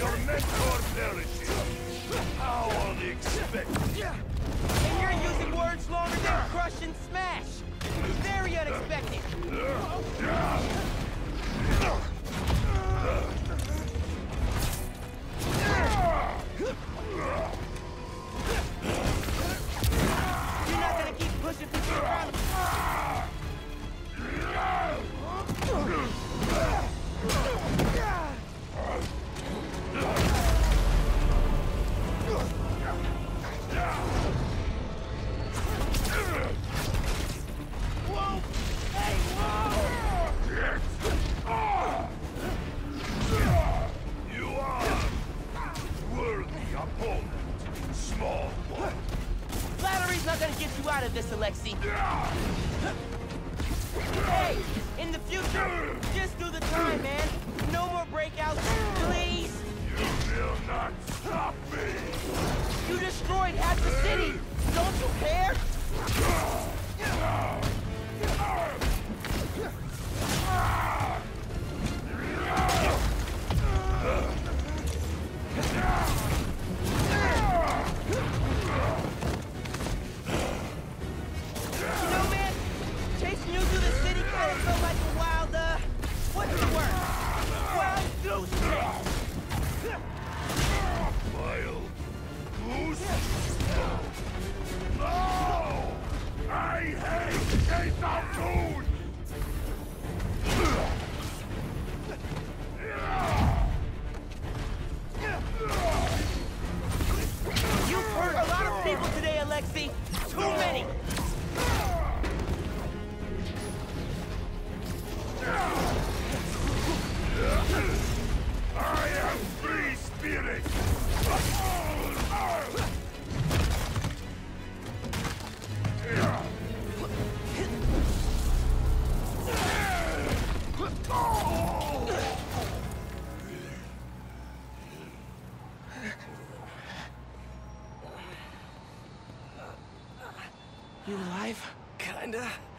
Your mentor perishes. How unexpected. And you're using words longer than crush and smash. Very unexpected. You're not gonna keep pushing people around. You are worthy opponent, small one. Flattery's not gonna get you out of this, Alexei. Hey, in the future, just do the time, man. No more breakouts, please. You will not stop me. You destroyed half the city. Don't you care? You know, man, chasing you through the city kind of felt like a wild, what's the word? Wild goose chase. Wild goose? No! I hate cartoons! You've hurt a lot of people today, Alexei. Too many. I am free spirit! You alive? Kinda.